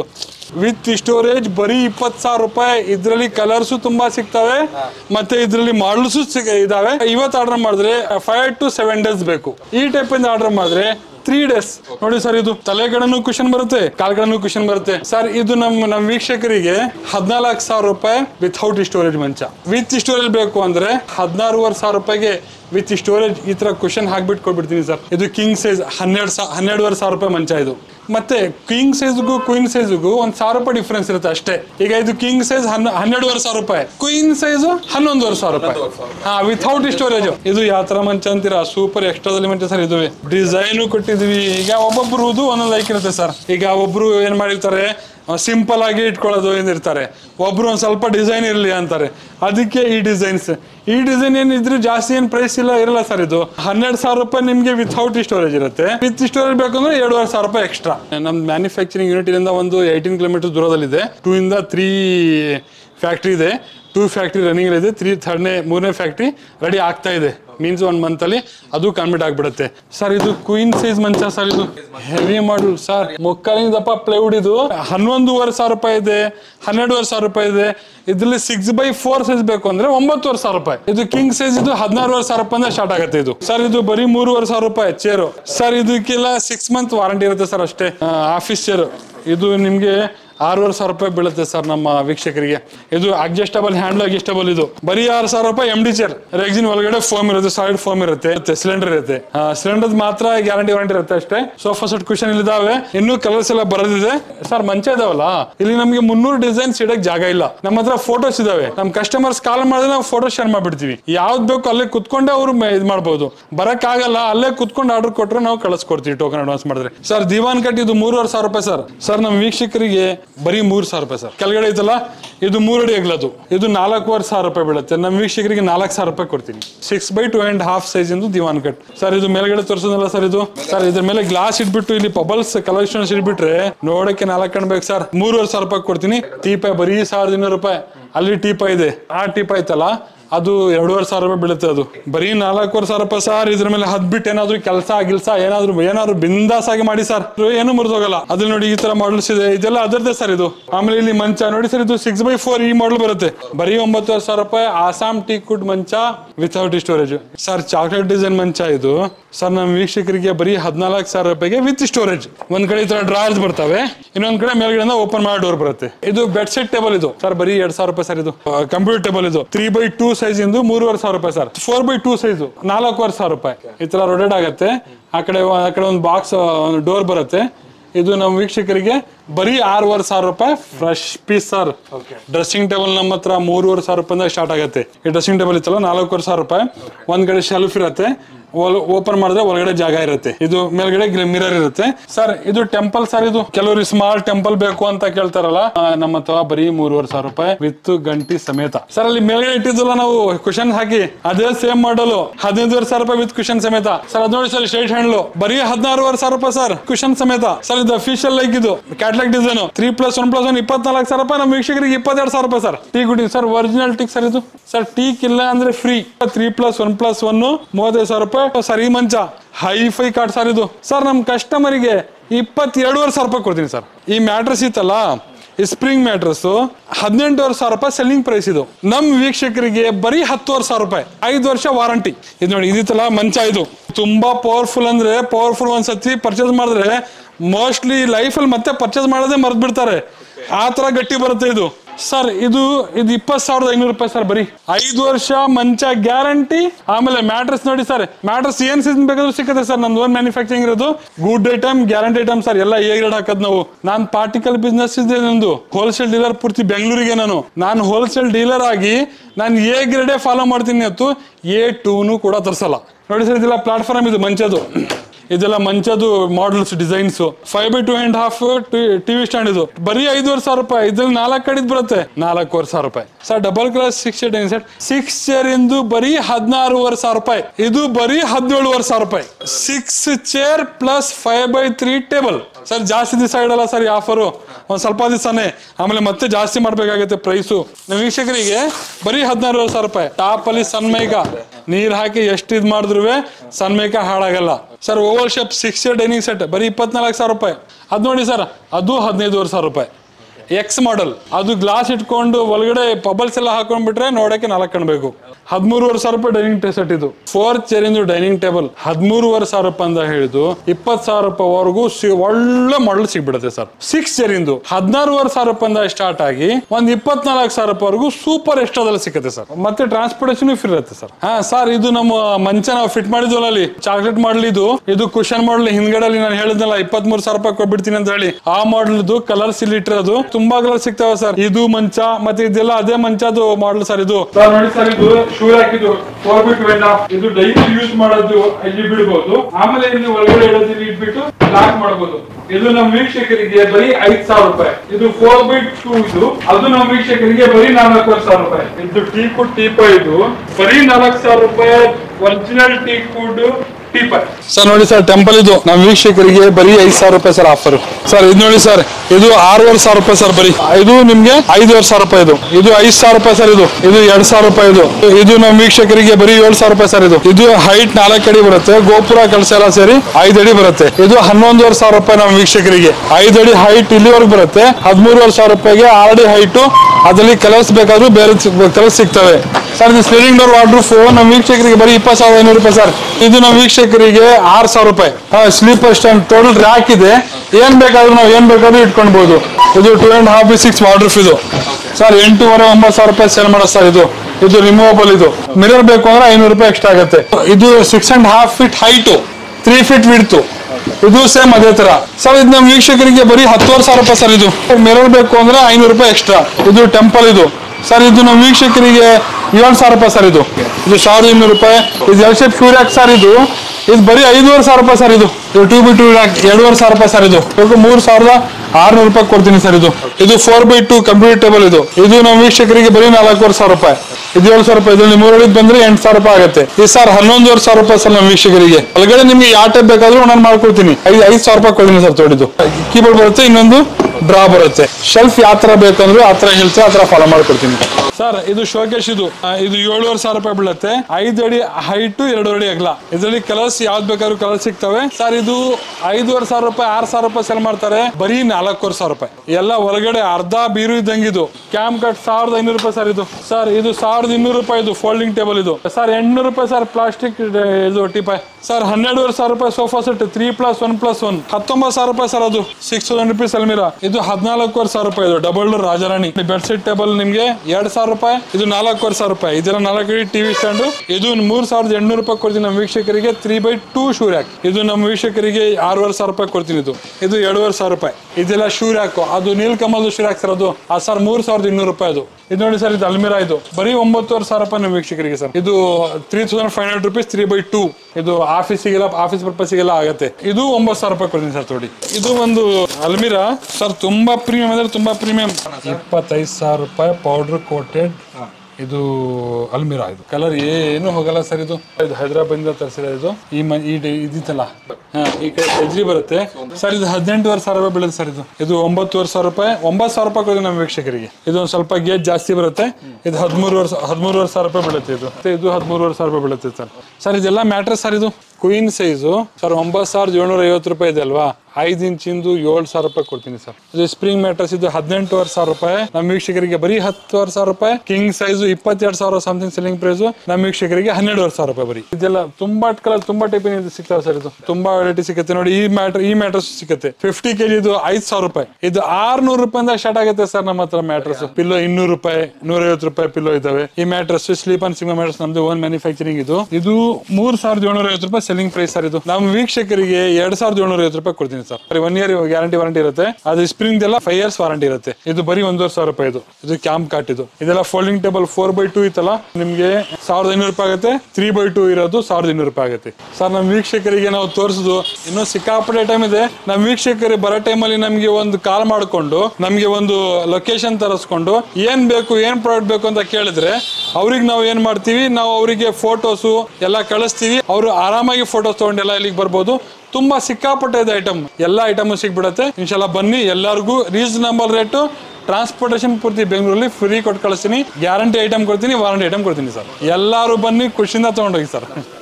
ವಿತ್ ಸ್ಟೋರೇಜ್ ಬರೀ ಇಪ್ಪತ್ತು ಸಾವಿರ ರೂಪಾಯಿ. ಇದರಲ್ಲಿ ಕಲರ್ಸು ತುಂಬಾ ಸಿಗ್ತವೆ, ಮತ್ತೆ ಇದರಲ್ಲಿ ಮಾಡಲ್ಸು ಇದಾವೆ. ಇವತ್ತು ಆರ್ಡರ್ ಮಾಡಿದ್ರೆ ಫೈವ್ ಟು ಸೆವೆನ್ ಡೇಸ್ ಬೇಕು. ಈ ಟೈಪ್ ಇಂದ ಆರ್ಡರ್ ಮಾಡಿದ್ರೆ ತ್ರೀ ಡೇಸ್. ನೋಡಿ ಸರ್, ಇದು ತಲೆಗಡೆನೂ ಕುಶನ್ ಬರುತ್ತೆ, ಕಾಲ್ಗಡೆನೂ ಕುಶನ್ ಬರುತ್ತೆ. ಸರ್ ಇದು ನಮ್ಮ ನಮ್ಮ ವೀಕ್ಷಕರಿಗೆ ಹದಿನಾಲ್ಕು ಸಾವಿರ ರೂಪಾಯಿ ವಿತೌಟ್ ಸ್ಟೋರೇಜ್ ಮಂಚ. ವಿತ್ ಸ್ಟೋರೇಜ್ ಬೇಕು ಅಂದ್ರೆ ಹದಿನಾರೂವರೆ ಸಾವಿರ ರೂಪಾಯಿಗೆ ವಿತ್ ಸ್ಟೋರೇಜ್ ಈ ತರ ಕುಶನ್ ಹಾಕ್ಬಿಟ್ಟು ಕೊಟ್ಬಿಡ್ತೀನಿ ಸರ್. ಇದು ಕಿಂಗ್ ಸೈಜ್ ಹನ್ನೆರಡು ಸಾ ಹನ್ನೆರಡುವರೆ ಸಾವಿರ ರೂಪಾಯಿ ಮಂಚ ಇದು. ಮತ್ತೆ ಕಿಂಗ್ ಸೈಜ್ಗೂ ಕ್ವೀನ್ ಸೈಜ್ಗೂ ಒಂದ್ ಸಾವಿರ ರೂಪಾಯಿ ಡಿಫ್ರೆನ್ಸ್ ಇರುತ್ತೆ ಅಷ್ಟೇ. ಈಗ ಇದು ಕಿಂಗ್ ಸೈಜ್ ಹನ್ನ ಹನ್ನೆರಡುವರೆ ಸಾವಿರ ರೂಪಾಯಿ, ಕ್ವೀನ್ ಸೈಜ್ ಹನ್ನೊಂದುವರೆ ಸಾವಿರ ರೂಪಾಯಿ. ಹಾ, ವಿತೌಟ್ ಸ್ಟೋರೇಜ್. ಇದು ಯಾವ ತರ ಮಂಚ ಅಂತೀರಾ? ಸೂಪರ್ ಎಕ್ಸ್ಟ್ರಾದಲ್ಲಿ ಮಂಚ ಸರ್. ಇದು ಡಿಸೈನ್ ಕೊಟ್ಟಿದ್ವಿ. ಈಗ ಒಬ್ಬೊಬ್ರು ಒಂದೊಂದು ಲೈಕ್ ಇರುತ್ತೆ ಸರ್. ಈಗ ಒಬ್ರು ಏನ್ ಮಾಡಿರ್ತಾರೆ, ಸಿಂಪಲ್ ಆಗಿ ಇಟ್ಕೊಳ್ಳೋದು ಏನಿರ್ತಾರೆ, ಒಬ್ರು ಒಂದ್ ಸ್ವಲ್ಪ ಡಿಸೈನ್ ಇರಲಿ ಅಂತಾರೆ. ಅದಕ್ಕೆ ಈ ಡಿಸೈನ್ಸ್. ಈ ಡಿಸೈನ್ ಏನಿದ್ರು ಜಾಸ್ತಿ ಏನ್ ಪ್ರೈಸ್ ಇಲ್ಲ ಇರಲ್ಲ ಸರ್. ಇದು ಹನ್ನೆರಡು ಸಾವಿರ ರೂಪಾಯಿ ನಿಮ್ಗೆ ವಿತೌಟ್ ಸ್ಟೋರೇಜ್ ಇರುತ್ತೆ. ವಿತ್ ಸ್ಟೋರೇಜ್ ಬೇಕಂದ್ರೆ ಎರಡೂವರೆ ಸಾವಿರ ರೂಪಾಯಿ ಎಕ್ಸ್ಟ್ರಾ. ನಮ್ ಮ್ಯಾನುಫ್ಯಾಕ್ಚರಿಂಗ್ ಯೂನಿಟ್ ಇಂದ ಒಂದು ಏಯ್ಟೀನ್ ಕಿಲೋಮೀಟರ್ ದೂರದಲ್ಲಿದೆ. ಟೂ ಇಂದ ತ್ರೀ ಫ್ಯಾಕ್ಟ್ರಿ ಇದೆ. ಟೂ ಫ್ಯಾಕ್ಟ್ರಿ ರನ್ನಿಂಗ್ ಇದೆ. ತ್ರೀ ಥರ್ಡ್ನೇ ಮೂರನೇ ಫ್ಯಾಕ್ಟ್ರಿ ರೆಡಿ ಆಗ್ತಾ ಇದೆ. ಮೀನ್ಸ್ ಒನ್ ಮಂತ್ ಅಲ್ಲಿ ಅದು ಕಂಪ್ಲೀಟ್ ಆಗ್ಬಿಡುತ್ತೆ ಸರ್. ಇದು ಕ್ವೀನ್ ಸೈಜ್ ಮಂಚ ಸರ್. ಇದು ಹೆವಿ ಮಾಡಲ್ ಸರ್. ಮುಕ್ಕಾಲಿನ ದಪ್ಪ ಪ್ಲೈವುಡ್. ಇದು ಹನ್ನೊಂದುವರೆ ಸಾವಿರ ರೂಪಾಯಿ ಇದೆ, ಹನ್ನೆರಡುವರೆ ಸಾವಿರ ರೂಪಾಯಿ ಇದೆ. ಇದ್ರಲ್ಲಿ ಸಿಕ್ಸ್ ಬೈ ಫೋರ್ ಸೈಜ್ ಬೇಕು ಅಂದ್ರೆ ಒಂಬತ್ತುವರೆ ಸಾವಿರ ರೂಪಾಯಿ. ಇದು ಕಿಂಗ್ ಸೈಜ್. ಇದು ಹದಿನಾರುವರೆ ಸಾವಿರ ರೂಪಾಯಿ ಸ್ಟಾರ್ಟ್ ಆಗುತ್ತೆ ಇದು ಸರ್. ಇದು ಬರೀ ಮೂರುವರೆ ಸಾವಿರ ರೂಪಾಯಿ ಚೇರು ಸರ್. ಇದಕ್ಕೆಲ್ಲ ಸಿಕ್ಸ್ ಮಂತ್ ವಾರಂಟಿ ಇರುತ್ತೆ ಸರ್ ಅಷ್ಟೇ. ಆಫೀಸ್ ಚೇರು ಇದು ನಿಮ್ಗೆ ಆರೂವರೆ ಸಾವಿರ ರೂಪಾಯಿ ಬೀಳುತ್ತೆ ಸರ್ ನಮ್ಮ ವೀಕ್ಷಕರಿಗೆ. ಇದು ಅಡ್ಜಸ್ಟಬಲ್ ಹ್ಯಾಂಡ್ ಅಡ್ಜಸ್ಟಬಲ್. ಇದು ಬರೀ ಆರು ಸಾವಿರ ರೂಪಾಯಿ ಎಂ ಡಿ ಚೇರ್. ರೆಕ್ಸಿನ್ ಒಳಗಡೆ ಫೋಮ್ ಇರುತ್ತೆ, ಸಾಲಿಡ್ ಫೋಮ್ ಇರುತ್ತೆ, ಸಿಲಿಂಡರ್ ಇರುತ್ತೆ. ಸಿಲಿಂಡರ್ ಮಾತ್ರ ಗ್ಯಾರಂಟಿ ವಾರಂಟಿ ಇರುತ್ತೆ ಅಷ್ಟೇ. ಸೋಫಾ ಸೆಟ್ ಕುಶನ್ ಇದಾವೆ. ಇನ್ನೂ ಕಲರ್ಸ್ ಎಲ್ಲ ಬರೋದಿದೆ ಸರ್. ಮಂಚ ಇದಾವಲ್ಲ, ಇಲ್ಲಿ ನಮ್ಗೆ ಮುನ್ನೂರು ಡಿಸೈನ್ಸ್ ಇಡಕ್ ಜಾಗ ಇಲ್ಲ. ನಮ್ಮ ಹತ್ರ ಫೋಟೋಸ್ ಇದಾವೆ. ನಮ್ ಕಸ್ಟಮರ್ಸ್ ಕಾಲ್ ಮಾಡಿದ್ರೆ ನಾವು ಫೋಟೋ ಶೇರ್ ಮಾಡ್ಬಿಡ್ತೀವಿ. ಯಾವ್ದು ಬೇಕು ಅಲ್ಲೇ ಕುತ್ಕೊಂಡೆ ಅವ್ರು ಇದು ಮಾಡ್ಬೋದು. ಬರಕ್ ಆಗಲ್ಲ, ಅಲ್ಲೇ ಕುತ್ಕೊಂಡು ಆರ್ಡರ್ ಕೊಟ್ರೆ ನಾವು ಕಳಿಸ್ಕೊಡ್ತೀವಿ ಟೋಕನ್ ಅಡ್ವಾನ್ಸ್ ಮಾಡಿದ್ರೆ ಸರ್. ದಿವಾನ್ ಕಟ್ ಇದು ಮೂರುವರೆ ಸಾವಿರ ರೂಪಾಯಿ ಸರ್. ಸರ್ ನಮ್ಮ ವೀಕ್ಷಕರಿಗೆ ಬರೀ ಮೂರ್ ಸಾವಿರ ರೂಪಾಯಿ ಸರ್. ಕೆಳಗಡೆ ಐತಲ್ಲ ಇದು ಮೂರಡಿ ಅಗ್ಲದು. ಇದು ನಾಲ್ಕೂವರೆ ಸಾವಿರ ರೂಪಾಯಿ ಬೀಳುತ್ತೆ. ನಮ್ಮ ವೀಕ್ಷಕರಿಗೆ ನಾಲ್ಕು ಸಾವಿರ ರೂಪಾಯಿ ಕೊಡ್ತೀನಿ. Six by two and half size ಇಂದು ದಿವಾನ್ ಕಟ್ ಸರ್. ಇದು ಮೇಲ್ಗಡೆ ತೋರಿಸೋದಲ್ಲ ಸರ್. ಇದು ಸರ್ ಇದ್ರ ಮೇಲೆ ಗ್ಲಾಸ್ ಇಟ್ಬಿಟ್ಟು ಇಲ್ಲಿ ಬಬಲ್ಸ್ ಕಲೆಕ್ಷನ್ಸ್ ಇಟ್ಬಿಟ್ರೆ ನೋಡಕ್ಕೆ ನಾಲ್ಕು ಕಾಣ್ಬೇಕು ಸರ್. ಮೂರುವರೆ ಸಾವಿರ ರೂಪಾಯಿ ಕೊಡ್ತೀನಿ. ಟೀಪಾಯ್ ಬರೀ ಸಾವಿರದ ಇನ್ನೂರು ರೂಪಾಯಿ. ಅಲ್ಲಿ ಟೀಪಾಯ್ ಇದೆ. ಆ ಟೀಪಾಯ್ ಐತಲ್ಲ ಅದು ಎರಡೂವರೆ ಸಾವಿರ ರೂಪಾಯಿ ಬೀಳುತ್ತೆ. ಅದು ಬರೀ ನಾಲ್ಕೂವರೆ ಸಾವಿರ ರೂಪಾಯಿ ಸರ್. ಇದ್ರ ಮೇಲೆ ಹದ್ಬಿಟ್ಟು ಏನಾದ್ರು ಕೆಲಸ ಗಿಲ್ಸ ಏನಾದ್ರು ಏನಾದ್ರು ಬಿಂದಾಸ್ ಆಗಿ ಮಾಡಿ ಸರ್. ಏನು ಮುರಿದೋಗಲ್ಲ. ಅದ್ರಲ್ಲಿ ನೋಡಿ ಈ ತರ ಮಾಡಲ್ಸ್ ಇದೆ. ಇದೆಲ್ಲ ಅದರದೇ ಸರ್ ಇದು. ಆಮೇಲೆ ಇಲ್ಲಿ ಮಂಚ ನೋಡಿ ಸರ್. ಇದು ಸಿಕ್ಸ್ ಬೈ ಫೋರ್ ಈ ಮಾಡಲ್ ಬರುತ್ತೆ. ಬರೀ ಒಂಬತ್ತುವರೆ ಸಾವಿರ ರೂಪಾಯಿ. ಆಸಾಮ್ ಟೀ ಕುಡ್ ಮಂಚ without storage sir. Chocolate design ಮಂಚ ಇದು ಸರ್. ನಮ್ಮ ವೀಕ್ಷಕರಿಗೆ ಬರೀ ಹದಿನಾಲ್ಕು ಸಾವಿರ ರೂಪಾಯಿಗೆ ವಿತ್ ಸ್ಟೋರೇಜ್. ಒಂದ್ ಕಡೆ ಈ ತರ ಡ್ರಾಯರ್ಸ್ ಬರ್ತವೆ, ಇನ್ನೊಂದ್ ಕಡೆ ಮೇಲ್ಗಡೆ ಓಪನ್ ಮಾಡೋ ಡೋರ್ ಬರುತ್ತೆ. ಇದು ಬೆಡ್ ಸೆಟ್ ಟೇಬಲ್ ಇದು ಸರ್. ಬರೀ ಎರಡ್ ಸಾವಿರ ರೂಪಾಯಿ ಸರ್. ಇದು ಕಂಪ್ಯೂಟರ್ ಟೇಬಲ್. ಇದು ತ್ರೀ ಬೈ ಟೂ ಸೈಜ್ ಇಂದು ಮೂರುವರೆ ಸಾವಿರ ರೂಪಾಯಿ sir. Four by two size ನಾಲ್ಕೂವರೆ ಸಾವಿರ ರೂಪಾಯಿ. ಈ ತರ ರೊಟೇಟ್ ಆಗುತ್ತೆ. ಆ ಕಡೆ ಆ ಕಡೆ ಒಂದು ಬಾಕ್ಸ್ ಡೋರ್ ಬರುತ್ತೆ. ಇದು ನಮ್ಮ ವೀಕ್ಷಕರಿಗೆ ಬರೀ ಆರೂವರೆ ಸಾವಿರ ರೂಪಾಯಿ fresh piece sir. Dressing table ನಮ್ಮ ಹತ್ರ ಮೂರುವರೆ ಸಾವಿರ ರೂಪಾಯಿಂದ ಸ್ಟಾರ್ಟ್ ಆಗುತ್ತೆ. ಈ ಡ್ರೆಸ್ಸಿಂಗ್ ಟೇಬಲ್ ಇತ್ತಲ್ಲ ನಾಲ್ಕೂವರೆ ಸಾವಿರ ರೂಪಾಯಿ. ಒಂದ್ ಕಡೆ ಶೆಲ್ಫ್ ಇರುತ್ತೆ, ಓಪನ್ ಮಾಡಿದ್ರೆ ಒಳಗಡೆ ಜಾಗ ಇರುತ್ತೆ. ಇದು ಮೇಲ್ಗಡೆ ಮಿರರ್ ಇರುತ್ತೆ ಸರ್. ಇದು ಟೆಂಪಲ್ ಸರ್. ಇದು ಕೆಲವರು ಸ್ಮಾಲ್ ಟೆಂಪಲ್ ಬೇಕು ಅಂತ ಕೇಳ್ತಾರಲ್ಲ, ನಮ್ಮ ಹತ್ರ ಬರೀ ಮೂರುವರೆ ಸಾವಿರ ರೂಪಾಯಿ ವಿತ್ ಗಂಟಿ ಸಮೇತ ಸರ್. ಅಲ್ಲಿ ಮೇಲ್ಗಡೆ ಇಟ್ಟಿದ್ವಲ್ಲ ನಾವು ಕುಶನ್ ಹಾಕಿ, ಅದೇ ಸೇಮ್ ಮಾಡಲು ಹದಿನೈದುವರೆ ಸಾವಿರ ರೂಪಾಯಿ ವಿತ್ ಕುಶನ್ ಸಮೇತ ಸರ್. ಅದ್ ನೋಡಿ ಸರ್, ಸ್ಟ್ರೈಟ್ ಹ್ಯಾಂಡ್ಲು ಬರೀ ಹದಿನಾರುವರೆ ಸಾವಿರ ರೂಪಾಯಿ ಸರ್ ಕುಶನ್ ಸಮೇತ ಸರ್. ಇದು ಅಫಿಷಿಯಲ್ ಲೈಕ್ ಇದು catalogue design. Three plus one plus one ಇಪ್ಪತ್ನಾಲ್ಕು ಸಾವಿರ ರೂಪಾಯಿ. ನಮ್ಮ ವೀಕ್ಷಕರಿಗೆ ಇಪ್ಪತ್ತೆರಡು ಸಾವಿರ ರೂಪಾಯಿ sir. Teak wood sir. Original teak sir. ಇದು ಸರ್ ಟೀಕ್ ಇಲ್ಲ ಅಂದ್ರೆ free. Three plus one plus one ಮೂವತ್ತೈದು ಸಾವಿರ ರೂಪಾಯಿ ಸರ್. ಈ ಮಂಚ ಹೈ ಫೈ ಕಾರ್ಡ್ ಸರ್. ಇದು ಸರ್ ನಮ್ಮ ಕಸ್ಟಮರಿಗೆ ಇಪ್ಪತ್ತೆರಡುವರೆ ಸಾವಿರ ರೂಪಾಯಿ ಕೊಡ್ತೀನಿ ಸರ್. ಈ ಮ್ಯಾಟ್ರಸ್ ಇತ್ತಲ್ಲ, ಈ ಸ್ಪ್ರಿಂಗ್ ಮ್ಯಾಟ್ರಸ್ ಹದಿನೆಂಟುವರೆ ಸಾವಿರ ರೂಪಾಯಿ ಸೆಲ್ಲಿಂಗ್ ಪ್ರೈಸ್. ಇದು ನಮ್ಮ ವೀಕ್ಷಕರಿಗೆ ಬರೀ ಹತ್ತುವರೆ ಸಾವಿರ ರೂಪಾಯಿ. ಐದು ವರ್ಷ ವಾರಂಟಿ. ಇದು ನೋಡಿ ಇದಿತ್ತಲ್ಲ ಮಂಚ. ಇದು ತುಂಬಾ ಪವರ್ಫುಲ್ ಅಂದ್ರೆ ಪವರ್ಫುಲ್. ಒಂದ್ಸತಿ ಪರ್ಚೇಸ್ ಮಾಡಿದ್ರೆ ಮೋಸ್ಟ್ಲಿ ಲೈಫಲ್ಲಿ ಮತ್ತೆ ಪರ್ಚೇಸ್ ಮಾಡೋದೇ ಮರ್ತ್ ಬಿಡ್ತಾರೆ. ಆ ತರ ಗಟ್ಟಿ ಬರುತ್ತೆ ಇದು ಸರ್. ಇದು ಇದು ಇಪ್ಪತ್ತು ಸಾವಿರದ ಐನೂರು ರೂಪಾಯಿ ಸರ್. ಬರೀ ಐದು ವರ್ಷ ಮಂಚ ಗ್ಯಾರಂಟಿ. ಆಮೇಲೆ ಮ್ಯಾಟ್ರಸ್ ನೋಡಿ ಸರ್. ಮ್ಯಾಟ್ರಸ್ ಏನ್ ಸೀಸನ್ ಬೇಕಾದ್ರೂ ಸಿಕ್ಕತ್ತೆ ಸರ್. ನಮ್ದು ಓನ್ ಮ್ಯಾನುಫ್ಯಾಕ್ಚರಿಂಗ್ ಇರೋದು. Good item, guarantee item sir. ಎಲ್ಲ ಎ ಗ್ರೇಡ್ ಹಾಕೋದು ನಾವು. ನಾನ್ ಪಾರ್ಟಿಕಲ್ ಬಿಸ್ನೆಸ್ ಇದೆ ನಂದು. ಹೋಲ್ಸೇಲ್ ಡೀಲರ್ ಪೂರ್ತಿ ಬೆಂಗಳೂರಿಗೆ. ನಾನು ನಾನು ಹೋಲ್ಸೇಲ್ ಡೀಲರ್ ಆಗಿ ನಾನು ಎ ಗ್ರೇಡೇ ಫಾಲೋ ಮಾಡ್ತೀನಿ ಹೊತ್ತು ಎ ಟೂನು ಕೂಡ ತರಿಸಲ್ಲ. ನೋಡಿ ಸರ್, ಇದೆಲ್ಲ ಪ್ಲಾಟ್ಫಾರ್ಮ್. ಇದು ಮಂಚದು. ಇದೆಲ್ಲ ಮಂಚದು models designs. Five by two and half TV stand. ಇದು ಬರೀ ಐದುವರೆ ಸಾವಿರ ರೂಪಾಯಿ. ಇದ್ರಲ್ಲಿ ನಾಲ್ಕು ಕಡಿದ್ ಬರುತ್ತೆ ನಾಲ್ಕೂವರೆ ಸಾವಿರ ರೂಪಾಯಿ sir. Double class six chair dining set six chair ಇಂದು ಬರೀ ಹದಿನಾರುವರೆ ಸಾವಿರ ರೂಪಾಯಿ. ಇದು ಬರೀ ಹದಿನೇಳುವರೆ ಸಾವಿರ ರೂಪಾಯಿ. Six chair plus five by three table sir. ಜಾಸ್ತಿ ದಿವಸ ಇಡಲ್ಲ ಸರ್ ಈ ಆಫರು. ಒಂದ್ ಸ್ವಲ್ಪ ದಿವಸನೇ, ಆಮೇಲೆ ಮತ್ತೆ ಜಾಸ್ತಿ ಮಾಡ್ಬೇಕಾಗುತ್ತೆ ಪ್ರೈಸು. ನಮ್ಮ ವೀಕ್ಷಕರಿಗೆ ಬರೀ ಹದಿನಾರುವರೆ ಸಾವಿರ ರೂಪಾಯಿ. ಟಾಪ್ ಅಲ್ಲಿ ಸನ್ಮೈಕ ನೀರ್ ಹಾಕಿ ಎಷ್ಟು ಇದ್ ಮಾಡಿದ್ರು ಸನ್ಮೈಕ ಹಾಳಾಗಲ್ಲ sir. Oval shape six chair dining set ಬರೀ ಇಪ್ಪತ್ನಾಲ್ಕು ಸಾವಿರ ರೂಪಾಯಿ. ಅದ್ ನೋಡಿ ಸರ್, ಅದು ಹದಿನೈದುವರೆ ಸಾವಿರ ರೂಪಾಯಿ. ಎಕ್ಸ್ ಮಾಡೆಲ್, ಅದು ಗ್ಲಾಸ್ ಇಟ್ಕೊಂಡು ಒಳಗಡೆ ಪಬಲ್ಸ್ ಎಲ್ಲ ಹಾಕೊಂಡ್ಬಿಟ್ರೆ ನೋಡಕ್ಕೆ ನಾಲ್ಕು ಕಾಣಬೇಕು. ಹದಿಮೂರುವರೆ ಸಾವಿರ ರೂಪಾಯಿ ಡೈನಿಂಗ್ ಸೆಟ್ ಇದು. ಫೋರ್ ಚೇರಿಂದು ಡೈನಿಂಗ್ ಟೇಬಲ್ ಹದಿಮೂರುವರೆ ಸಾವಿರ ರೂಪಾಯಿ ಅಂತ ಹೇಳಿದ್ದು ಇಪ್ಪತ್ತು ಸಾವಿರ ರೂಪಾಯಿವರೆಗೂ ಒಳ್ಳೆ ಮಾಡಲ್ ಸಿಗ್ಬಿಡುತ್ತೆ ಸರ್. ಸಿಕ್ಸ್ ಚೇರಿಂದು ಹದಿನಾರುವರೆ ಸಾವಿರ ರೂಪಾಯಿ ಸ್ಟಾರ್ಟ್ ಆಗಿ ಒಂದ್ ಇಪ್ಪತ್ನಾಲ್ಕು ಸಾವಿರ ರೂಪಾಯಿವರೆಗೂ ಸೂಪರ್ ಎಕ್ಸ್ಟ್ರಾದಲ್ಲಿ ಸಿಗುತ್ತೆ ಸರ್. ಮತ್ತೆ ಟ್ರಾನ್ಸ್ಪೋರ್ಟೇಷನ್ ಫ್ರೀ ಇರುತ್ತೆ ಸರ್. ಹಾ ಸರ್, ಇದು ನಮ್ಮ ಮಂಚ ನಾವು ಫಿಟ್ ಮಾಡಿದ್ವಲ್ಲ ಅಲ್ಲಿ ಚಾಕ್ಲೇಟ್ ಮಾಡಲ್, ಇದು ಇದು ಕುಶನ್ ಮಾಡಲ್. ಹಿಂದ್ಗಡೆ ನಾನು ಹೇಳಿದ್ನಲ್ಲ ಇಪ್ಪತ್ತ್ ಮೂರು ಸಾವಿರ ರೂಪಾಯಿ ಕೊಟ್ಬಿಡ್ತೀನಿ ಅಂತ ಹೇಳಿ, ಆ ಮಾಡಲ್ ಕಲರ್ಸ್ ಇಲ್ಲಿ ಇಟ್ಟಿರೋದು ತುಂಬಾ ಕಲರ್ ಸಿಗ್ತಾವೆ ಸರ್. ಇದು ಮಂಚ ಮತ್ತೆ ಇದೆಲ್ಲ ಅದೇ ಮಂಚದು ಮಾಡಲ್ ಸರ್. ಇದು ನೋಡಿ ಸರ್, ಇದು ಶೂ ಹಾಕಿದ್ದು ಫೋರ್ ಬಿಟ್ ವೆಂಡ, ಇದು ಡೈಲಿ ಯೂಸ್ ಮಾಡೋದು ಇಲ್ಲಿ ಬಿಡಬಹುದು. ಆಮೇಲೆ ಇಲ್ಲಿ ಒಳಗಡೆ ಇಡೋದು ಇಲ್ಲಿ ಇಟ್ಬಿಟ್ಟು ಲಾಕ್ ಮಾಡಬಹುದು. ಇದು ನಮ್ಮ ವೀಕ್ಷಕರಿಗೆ ಬರೀ ಐದ್ ಸಾವಿರ ರೂಪಾಯಿ. ಇದು ಫೋರ್ ಬಿಟ್ ಟೂ, ಇದು ಅದು ನಮ್ಮ ವೀಕ್ಷಕರಿಗೆ ಬರೀ ನಾಲ್ಕೂವರೆ ಸಾವಿರ ರೂಪಾಯಿ. ಇದು ಟೀ ಕುಡ್ ಟೀಪ, ಇದು ಬರೀ ನಾಲ್ಕು ಸಾವಿರ ರೂಪಾಯಿ ಒರಿಜಿನಲ್ ಟೀ ಕುಡ್ ಸರ್. ನೋಡಿ ಸರ್, ಟೆಂಪಲ್ ಇದು ನಮ್ಮ ವೀಕ್ಷಕರಿಗೆ ಬರೀ ಐದ್ ಸಾವಿರ ರೂಪಾಯಿ ಸರ್ ಆಫರ್ ಸರ್. ಇದು ನೋಡಿ ಸರ್, ಇದು ಆರೂವರೆ ಸಾವಿರ ರೂಪಾಯಿ ಸರ್ ಬರೀ. ಇದು ನಿಮ್ಗೆ ಐದುವರೆ ಸಾವಿರ ರೂಪಾಯಿ. ಇದು ಇದು ಐದ್ ಸಾವಿರ ರೂಪಾಯಿ ಸರ್. ಇದು ಇದು ಎರಡ್ ಸಾವಿರ ರೂಪಾಯಿ. ಇದು ಇದು ನಮ್ಮ ವೀಕ್ಷಕರಿಗೆ ಬರೀ ಏಳು ಸಾವಿರ ರೂಪಾಯಿ ಸರ್. ಇದು ಇದು ಹೈಟ್ ನಾಲ್ಕು ಅಡಿ ಬರುತ್ತೆ, ಗೋಪುರ ಕಳಸ ಎಲ್ಲ ಸೇರಿ ಐದು ಅಡಿ ಬರುತ್ತೆ. ಇದು ಹನ್ನೊಂದುವರೆ ಸಾವಿರ ರೂಪಾಯಿ ನಮ್ಮ ವೀಕ್ಷಕರಿಗೆ. ಐದು ಅಡಿ ಹೈಟ್ ಇಲ್ಲಿವರೆಗೂ ಬರುತ್ತೆ. ಹದಿಮೂರುವರೆ ಸಾವಿರ ರೂಪಾಯಿಗೆ ಆರ್ ಅಡಿ ಹೈಟ್, ಅದರಲ್ಲಿ ಕಲರ್ಸ್ ಬೇಕಾದ್ರೂ ಬೇರೆ ಕಲರ್ಸ್ ಸಿಗ್ತವೆ ಸರ್. ಇದು ಸ್ಲೀಡಿಂಗ್ ಡೋರ್ ವಾರ್ಡ್ರೂಫ್ ನಮ್ಮ ವೀಕ್ಷಕರಿಗೆ ಬರೀ ಇಪ್ಪತ್ತು ಸಾವಿರದ ಐನೂರು ರೂಪಾಯಿ ಸರ್. ಇದು ನಮ್ಮ ವೀಕ್ಷಕರಿಗೆ ಆರು ಸಾವಿರ ರೂಪಾಯಿ. ಸ್ಲೀಪರ್ ಸ್ಟ್ಯಾಂಡ್ ಟೋಟಲ್ ರ್ಯಾಕ್ ಇದೆ, ಏನ್ ಬೇಕಾದ್ರೂ ನಾವು ಏನ್ ಬೇಕಾದ್ರೂ ಇಟ್ಕೊಳ್ಬಹುದು. ಇದು two and half by six wardrobe ಇದು ಸರ್. ಎಂಟೂವರೆ ಒಂಬತ್ತು ಸಾವಿರ ರೂಪಾಯಿ ಸೇಲ್ ಮಾಡೋ ಸರ್. ಇದು ಇದು ರಿಮೂವಬಲ್. ಇದು ಮಿರರ್ ಬೇಕು ಅಂದ್ರೆ ಐನೂರು ರೂಪಾಯಿ ಎಕ್ಸ್ಟ್ರಾ ಆಗುತ್ತೆ. ಇದು six and half feet height, three feet width. ಇದು ಸೇಮ್ ಅದೇ ತರ ಸರ್. ಇದು ನಮ್ಮ ವೀಕ್ಷಕರಿಗೆ ಬರೀ ಹತ್ತುವರೆ ಸಾವಿರ ರೂಪಾಯಿ ಸರ್. ಇದು ಮಿರರ್ ಬೇಕು ಅಂದ್ರೆ ಐನೂರು ರೂಪಾಯಿ ಎಕ್ಸ್ಟ್ರಾ. ಇದು ಟೆಂಪಲ್ ಇದು ಸರ್. ಇದು ನಮ್ಮ ವೀಕ್ಷಕರಿಗೆ ಏಳು ಸಾವಿರ ರೂಪಾಯಿ ಸರ್. ಇದು ಇದು ಸಾವಿರದ ಇನ್ನೂರು ರೂಪಾಯಿ. ಇದು L shape Q rack sir. ಇದು ಇದು ಬರೀ ಐದುವರೆ ಸಾವಿರ ರೂಪಾಯಿ ಸರ್. ಇದು ಟೂ ಬೈ ಟೂ ರ್ಯಾಕ್ ಎರಡೂವರೆ ಸಾವಿರ ರೂಪಾಯಿ ಸರ್. ಇದು ಮೂರು ಸಾವಿರದ ಆರ್ನೂರು ರೂಪಾಯಿ ಕೊಡ್ತೀನಿ ಸರ್. ಇದು ಇದು four by two computer table. ಇದು ಇದು ನಮ್ಮ ವೀಕ್ಷಕರಿಗೆ ಬರೀ ನಾಲ್ಕೂವರೆ ಸಾವಿರ ರೂಪಾಯಿ. ಇದು ಏಳು ಸಾವಿರ ರೂಪಾಯಿ. ಇದು ಮೂರು ಬಂದ್ರೆ ಎಂಟು ಸಾವಿರ ರೂಪಾಯಿ ಆಗುತ್ತೆ. ಇದು ಸರ್ ಹನ್ನೊಂದುವರೆ ಸಾವಿರ ರೂಪಾಯಿ ಸರ್ ನಮ್ಮ ವೀಕ್ಷಕರಿಗೆ. ಒಳಗಡೆ ನಿಮ್ಗೆ ಯಾವ ಟೈಪ್ ಬೇಕಾದ್ರೂ ನಾನು ಮಾಡ್ಕೊಡ್ತೀನಿ. ಐದು ಐದು ಸಾವಿರ ರೂಪಾಯಿ ಕೊಡ್ತೀನಿ ಸರ್. ತೊಡಿದು ಕೀಬೋರ್ಡ್ ಬರುತ್ತೆ, ಇನ್ನೊಂದು ಡ್ರಾ ಬರುತ್ತೆ. ಶೆಲ್ಫ್ ಯಾವ ತರ ಬೇಕಂದ್ರೆ ಆ ತರ ಹೇಳ್ತಾರೆ, ಆ ತರ ಫಾಲೋ ಮಾಡ್ಕೊಡ್ತೀನಿ ಸರ್. ಇದು ಶೋಕೇಶ್. ಇದು ಇದು ಏಳುವರೆ ಸಾವಿರ ರೂಪಾಯಿ ಬೀಳುತ್ತೆ. ಐದು ಅಡಿ ಹೈಟ್, ಎರಡು ಅಡಿ ಅಗಲ. ಇದರಲ್ಲಿ ಕಲರ್ಸ್ ಯಾವ್ದು ಬೇಕಾದ್ರೂ ಕಲರ್ ಸಿಗ್ತವೆ ಸರ್. ಇದು ಐದುವರೆ ಸಾವಿರ ರೂಪಾಯಿ, ಆರು ಸಾವಿರ ರೂಪಾಯಿ ಸೆಲ್ ಮಾಡ್ತಾರೆ, ಬರೀ ನಾಲ್ಕೂವರೆ ಸಾವಿರ ರೂಪಾಯಿ. ಎಲ್ಲ ಒಳಗಡೆ ಅರ್ಧ ಬೀರು ಇದ್ದಂಗೆ. ಇದು ಕ್ಯಾಮ್ ಕಟ್ ಸಾವಿರದ ಐನೂರು ರೂಪಾಯಿ ಸರ್. ಇದು ಸರ್ ಇದು ಸಾವಿರದ ಇನ್ನೂರು ರೂಪಾಯಿ. ಇದು ಫೋಲ್ಡಿಂಗ್ ಟೇಬಲ್. ಇದು ಸರ್ ಎಂಟ್ನೂರು ರೂಪಾಯಿ ಸರ್. ಪ್ಲಾಸ್ಟಿಕ್ ಇದು ಟಿಪಾಯ್ ಸರ್. ಹನ್ನೆರಡುವರೆ ಸಾವಿರ ರೂಪಾಯಿ sofa set three plus one plus one ಹತ್ತೊಂಬತ್ತು ಸಾವಿರ ರೂಪಾಯಿ ಸರ್. ಅದು ಸಿಕ್ಸ್ ತೌಸಂಡ್ ರುಪೀಸ್ ಅಲ್ಮಿರಾ. ಇದು ಹದಿನಾಲ್ಕೂವರೆ ಸಾವಿರ ರೂಪಾಯಿ. ಇದು double door Rajarani bed sheet table ನಿಮ್ಗೆ ಎರಡ್ ಸಾವಿರ ರೂಪಾಯಿ. ಇದು ನಾಲ್ಕೂವರೆ ಸಾವಿರ ರೂಪಾಯಿ. ಇದೆಲ್ಲ ನಾಲ್ಕು ಟಿವಿ ಸ್ಟ್ಯಾಂಡ್. ಇದು ಮೂರ್ ಸಾವಿರದ ಎಂಟ್ನೂರು ರೂಪಾಯಿ ಕೊಡ್ತೀನಿ ನಮ್ಮ ವೀಕ್ಷಕರಿಗೆ. Three by two shoe rack. ಇದು ನಮ್ಮ ವೀಕ್ಷಕರಿಗೆ ಆರೂವರೆ ಸಾವಿರ ರೂಪಾಯಿ ಕೊಡ್ತೀನಿ. ಇದು ಇದು ಎರಡೂವರೆ ಸಾವಿರ ರೂಪಾಯಿ. ಇದೆಲ್ಲ ಶೂ ರ್ಯಾಕ್. ಅದು ನೀಲ್ಕಮಲ್ ಶೂ ರ್ಯಾಕ್ ಸರ್. ಅದು ಆ ಸರ್ ಮೂರ್ ಸಾವಿರದ ಇನ್ನೂರು ರೂಪಾಯಿ. ಅದು ಇದು ನೋಡಿ ಸರ್, ಇದು ಅಲ್ಮಿರಾ. ಇದು ಬರೀ ಒಂಬತ್ತುವರೆ ಸಾವಿರ ರೂಪಾಯಿ ನಮ್ಮ ವೀಕ್ಷಕರಿಗೆ ಸರ್. ಇದು three thousand five hundred rupees three by two. ಇದು ಆಫೀಸಿಗೆಲ್ಲ ಆಫೀಸ್ ಪರ್ಪಸ್ಗೆಲ್ಲ ಆಗುತ್ತೆ. ಇದು ಒಂಬತ್ತು ಸಾವಿರ ರೂಪಾಯಿ ಕೊಡ್ತೀನಿ ಸರ್. ತೊಡಿ ಇದು ಒಂದು ಅಲ್ಮಿರಾ ಸರ್. ತುಂಬಾ ಪ್ರೀಮಿಯಂ ಅಂದ್ರೆ ತುಂಬಾ ಪ್ರೀಮಿಯಂ. ಇಪ್ಪತ್ತೈದು ಸಾವಿರ ರೂಪಾಯಿ ಪೌಡರ್ ಕೋಟೆಡ್ ಇದು ಅಲ್ಮಿರಾ. ಇದು ಕಲರ್ ಏನು ಹೋಗಲ್ಲ ಸರ್. ಇದು ಇದು ಹೈದರಾಬಾದ್ ತರಿಸಿದ. ಇದು ಈ ಮ ಈ ಇದಿತ್ತಲ್ಲ, ಹಾ ಈ ಕಡೆ ಎಜ್ರಿ ಬರುತ್ತೆ ಸರ್. ಇದು ಹದಿನೆಂಟುವರೆ ಸಾವಿರ ರೂಪಾಯಿ ಬೀಳುತ್ತೆ ಸರ್. ಇದು ಇದು ಒಂಬತ್ತುವರೆ ಸಾವಿರ ರೂಪಾಯಿ. ಒಂಬತ್ತು ಸಾವಿರ ರೂಪಾಯಿ ಕೊಡಿ ನಮ್ಮ ವೀಕ್ಷಕರಿಗೆ. ಇದು ಒಂದು ಸ್ವಲ್ಪ ಗೇಜ್ ಜಾಸ್ತಿ ಬರುತ್ತೆ. ಇದು ಹದಿಮೂರುವರೆ ಹದಿಮೂರುವರೆ ಸಾವಿರ ರೂಪಾಯಿ ಬೀಳುತ್ತೆ. ಇದು ಇದು ಹದಿಮೂರುವರೆ ಸಾವಿರ ರೂಪಾಯಿ ಬೀಳುತ್ತೆ ಸರ್. ಸರ್ ಇದೆಲ್ಲ ಮ್ಯಾಟ್ರೆಸ್ ಸರ್. ಇದು ಕ್ವೀನ್ ಸೈಜು ಸರ್. ಒಂಬತ್ತು ಸಾವಿರದ ಏಳ್ನೂರ ಐವತ್ತು ರೂಪಾಯಿ ಇದೆ ಅಲ್ವಾ. ಐದು ಇಂಚಿಂದು ಏಳು ಸಾವಿರ ರೂಪಾಯಿ ಕೊಡ್ತೀನಿ ಸರ್. ಇದು ಸ್ಪ್ರಿಂಗ್ ಮ್ಯಾಟ್ರೆಸ್. ಇದು ಹದಿನೆಂಟುವರೆ ಸಾವಿರ ರೂಪಾಯಿ ನಮ್ಮ ವೀಕ್ಷಕರಿಗೆ ಬರೀ ಹತ್ತುವರೆ ಸಾವಿರ ರೂಪಾಯಿ. ಕಿಂಗ್ ಸೈಜು ಇಪ್ಪತ್ತೆರಡು ಸಾವಿರ ಸಮಥಿಂಗ್ ಸೆಲ್ಲಿಂಗ್ ಪ್ರೈಸ್. ನಮ್ಮ ವೀಕ್ಷಕರಿಗೆ ಹನ್ನೆರಡುವರೆ ಸಾವಿರ ರೂಪಾಯಿ ಬರೀ. ಇದೆಲ್ಲ ತುಂಬಾ ಕಲರ್ ತುಂಬಾ ಟೈಪ್ ಸಿಗ್ತಾವೆ ಸರ್. ಇದು ತುಂಬಾ ವೆರೈಟಿ ಸಿಗುತ್ತೆ ನೋಡಿ. ಈ ಮ್ಯಾಟ್ರ್ ಈ ಮ್ಯಾಟ್ರೆಸ್ ಸಿಗುತ್ತೆ ಫಿಫ್ಟಿ ಕೆಜಿ. ಇದು ಐದು ಸಾವಿರ ರೂಪಾಯಿ. ಇದು ಆರ್ನೂರು ರೂಪಾಯಿಂದ ಸ್ಟಾರ್ಟ್ ಆಗುತ್ತೆ ಸರ್ ನಮ್ಮ ಹತ್ರ ಮ್ಯಾಟ್ರೆಸ್. ಪಿಲ್ಲೋ ಇನ್ನೂರು ರೂಪಾಯಿ, ನೂರ ಐವತ್ತು ರೂಪಾಯಿ ಪಿಲ್ಲೋ ಇದಾವೆ. ಈ mattress sleep and sigma mattress ನಮ್ದು ಓನ್ ಮ್ಯಾನುಫ್ಯಾಕ್ಚರಿಂಗ್. ಇದು ಇದು ಮೂರ್ ಸಾವಿರದ ಏಳ್ನೂರ ಐವತ್ತು ರೂಪಾಯಿ ಸೆಲ್ಲಿಂಗ್ ಪ್ರೈಸ್ ಸರ್. ಇದು ನಮ್ಮ ವೀಕ್ಷಕರಿಗೆ ಎರಡ್ ಸಾವಿರದ ಏಳ್ನೂರ ಐವತ್ತು ರೂಪಾಯಿ ಕೊಡ್ತೀನಿ sir. One year guarantee warranty ಇರುತ್ತೆ. ಅದು ಸ್ಪ್ರಿಂಗ್ ಎಲ್ಲ ಫೈವ್ ಇಯರ್ಸ್ ವಾರಂಟಿ ಇರುತ್ತೆ. ಇದು ಬರೀ ಒಂದೂವರೆ ಸಾವಿರ ರೂಪಾಯಿ. ಇದು ಇದು ಕ್ಯಾಂಪ್ ಕಾಟ್. ಇದು ಇದೆಲ್ಲ folding table four by two ಇತ್ತಲ್ಲ, ನಿಮ್ಗೆ ಸಾವಿರದ ಐನೂರು ರೂಪಾಯಿ ಆಗುತ್ತೆ. ತ್ರೀ ಬೈ ಟೂ ಇರೋದು ಸಾವಿರದ ಇನ್ನೂರು ರೂಪಾಯಿ ಆಗುತ್ತೆ ಸರ್. ನಮ್ಮ ವೀಕ್ಷಕರಿಗೆ ನಾವು ತೋರಿಸುದು ಇನ್ನೂ ಸಿಕ್ಕಾಪಟ್ಟೆ ಟೈಮ್ ಇದೆ. ನಮ್ಮ ವೀಕ್ಷಕರಿಗೆ ಬರೋ ಟೈಮಲ್ಲಿ ನಮ್ಗೆ ಒಂದು ಕಾಲ್ ಮಾಡಿಕೊಂಡು ನಮ್ಗೆ ಒಂದು ಲೊಕೇಶನ್ ತರಿಸ್ಕೊಂಡು ಏನ್ ಬೇಕು ಏನ್ ಪ್ರಾಡಕ್ಟ್ ಬೇಕು ಅಂತ ಕೇಳಿದ್ರೆ ಅವ್ರಿಗೆ ನಾವು ಏನ್ ಮಾಡ್ತೀವಿ, ನಾವು ಅವರಿಗೆ ಫೋಟೋಸು ಎಲ್ಲ ಕಳಿಸ್ತೀವಿ. ಅವರು ಆರಾಮಾಗಿ ಫೋಟೋಸ್ ತಗೊಂಡೆಲ್ಲ ಇಲ್ಲಿಗೆ ಬರ್ಬೋದು. ತುಂಬಾ ಸಿಕ್ಕಾಪಟ್ಟೆ ಇದೆ ಐಟಮ್. ಎಲ್ಲ ಐಟಮ್ ಸಿಗ್ಬಿಡುತ್ತೆ. ಇನ್ಶಾಲ್ಲ ಬನ್ನಿ. ಎಲ್ಲರಿಗೂ ರೀಸನಬಲ್ ರೇಟು. ಟ್ರಾನ್ಸ್ಪೋರ್ಟೇಷನ್ ಪೂರ್ತಿ ಬೆಂಗಳೂರಲ್ಲಿ ಫ್ರೀ ಕೊಟ್ಟು ಕಳಿಸ್ತೀನಿ. ಗ್ಯಾರಂಟಿ ಐಟಮ್ ಕೊಡ್ತೀನಿ, ವಾರಂಟಿ ಐಟಮ್ ಕೊಡ್ತೀನಿ ಸರ್. ಎಲ್ಲರೂ ಬನ್ನಿ, ಖುಷಿಯಿಂದ ತಗೊಂಡೋಗಿ ಸರ್.